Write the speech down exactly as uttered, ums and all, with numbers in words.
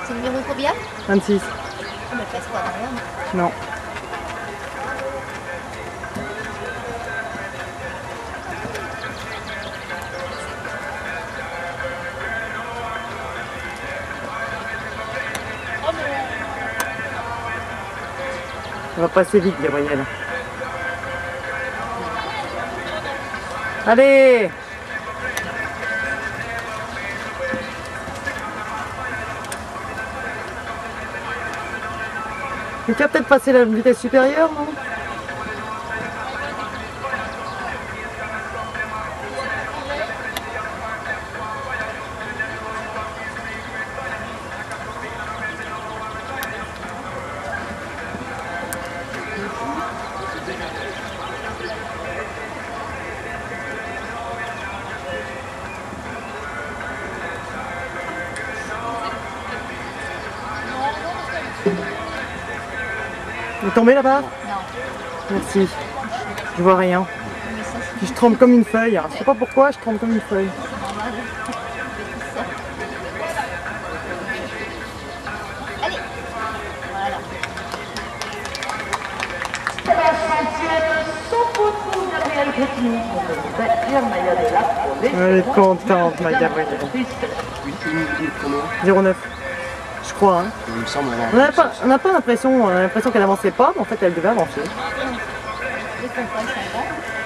C'est le numéro combien? vingt-six. Ah, mais passe pas derrière. Non. Ça va passer vite, Gabriel. Allez! Tu as peut-être passé la vitesse supérieure, non? Il est tombé là-bas? Non. Merci. Je vois rien. Je tremble comme une feuille. Je sais pas pourquoi, je tremble comme une feuille. C'est normal. Allez. Voilà. Elle est contente, ma Gabrielle. zéro neuf. Je crois. Hein. Il me semble avoir. On n'a pas, on n'a pas l'impression, on a l'impression qu'elle avançait pas, mais en fait elle devait avancer. Les compas, ça va.